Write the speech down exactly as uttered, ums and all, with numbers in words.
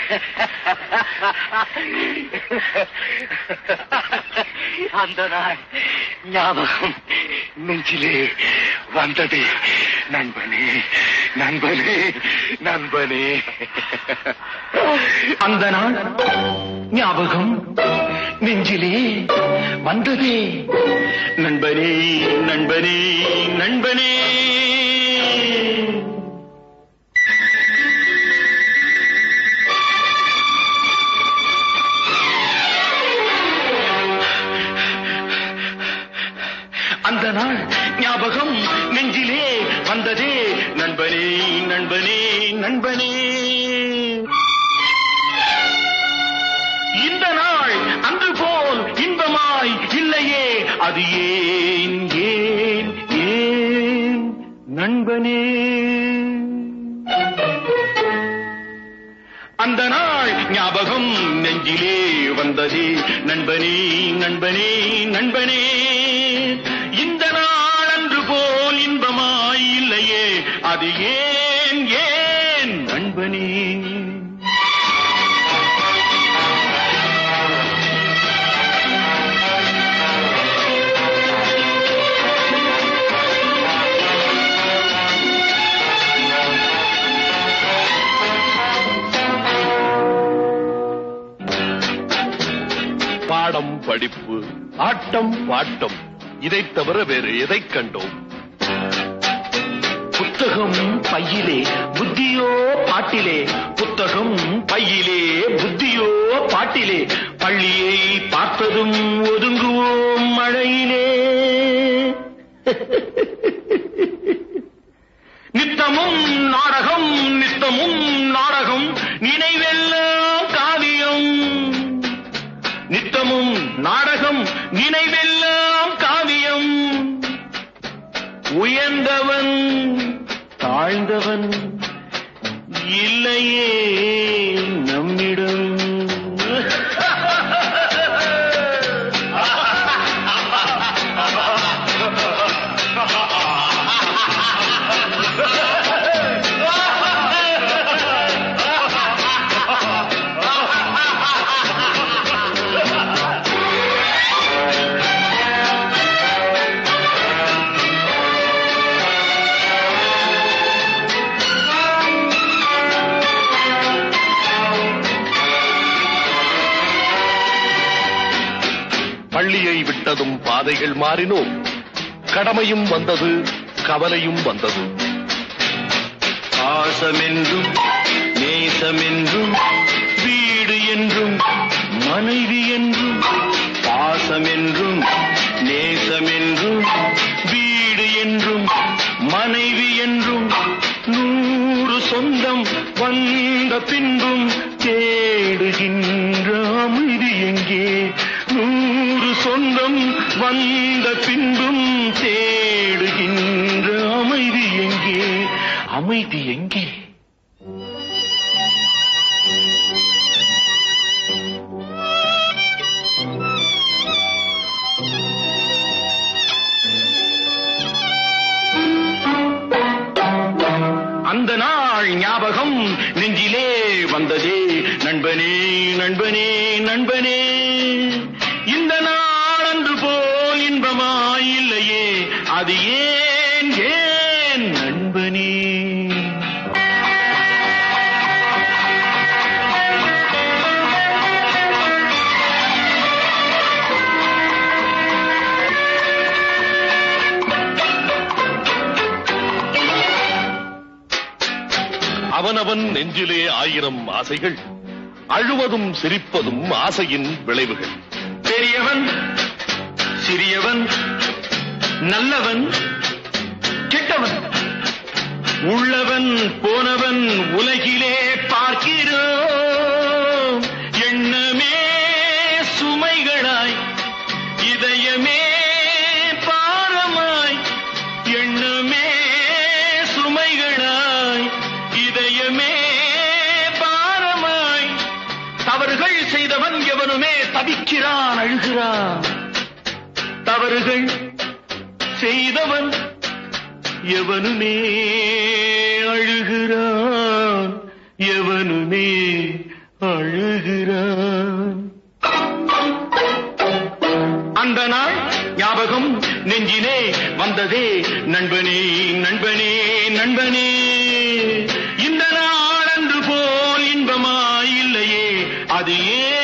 அந்த நாள் ஞாபகம் நெஞ்சிலே வந்தது. நண்பனே நண்பனே நண்பனே. அந்த நாள் ஞாபகம் நெஞ்சிலே வந்ததே. நண்பனே நண்பனே நண்பனே. அந்த நாள் ஞாபகம் நெஞ்சிலே வந்ததே. நண்பனே நண்பனே நண்பனே. இந்த நாள் அன்று போல் இன்பமாய் இல்லையே. அது ஏன் ஏன் ஏன் நண்பனே. அந்த நாள் ஞாபகம் நெஞ்சிலே வந்ததே. நண்பனே நண்பனே நண்பனே. இந்த நாள் அன்று போல் இன்பமாய் இல்லையே. அது ஏன் ஏன் நண்பனே. பாடம் படிப்பு ஆட்டம் பாட்டம் இதை தவிர வேறு எதை கண்டோம்? புத்தகம் பையிலே புத்தியோ பாட்டிலே. புத்தகம் பையிலே புத்தியோ பாட்டிலே. பள்ளியை பார்த்ததும் ஒதுங்குவோம் மழையிலே. நித்தமும் நாடகம் நித்தமும் நாடகம். நினைவெல்லாம் காவியம். நித்தமும் நாடகம் நினைவெல்லாம் காவியம். உயர்ந்தவன் தாழ்ந்தவன் இல்லையே நம்மிடம். பள்ளியை விட்டதும் பாதைகள் மாறினோம். கடமையும் வந்தது கவலையும் வந்தது. பாசமென்றும் நேசமென்றும் வீடு என்றும் மனைவி என்றும். பாசமென்றும் நேசமென்றும் வீடு என்றும் மனைவி என்றும். நூறு சொந்தம் வந்த பின்பும் தேடுகின்ற அமைதி எங்கே. நூறு சொந்தம் வந்த பின்பும் தேடுகின்ற அமைதி எங்கே. அமைதி எங்கே. அந்த நாள் ஞாபகம் நெஞ்சிலே வந்ததே. நண்பனே நண்பனே நண்பனே. இந்த நாள் அன்று போல் இன்பமாய் இல்லையே. அது ஏன் ஏன் நண்பனே. அவனவன் நெஞ்சிலே ஆயிரம் ஆசைகள். அழுவதும் சிரிப்பதும் ஆசையின் விளைவுகள். பெரியவன் சிறியவன் நல்லவன் கெட்டவன் உள்ளவன் போனவன் உலகிலே பார்க்கிறோம். எண்ணமே சுமைகளாய் இதயமே பாரமாய். எண்ணமே சுமைகளாய் இதயமே பாரமாய். தவறுகள் செய்தவன் எவனுமே தவிக்கிறான் அழுகிறான். தவறுகள் செய்தவன் எவனுமே அழுகிறான். எவனுமே நெஞ்சிலே வந்ததே நண்பனே நண்பனே நண்பனே இந்த நாளன்று போல் இன்பமாய் இல்லையே அது ஏன்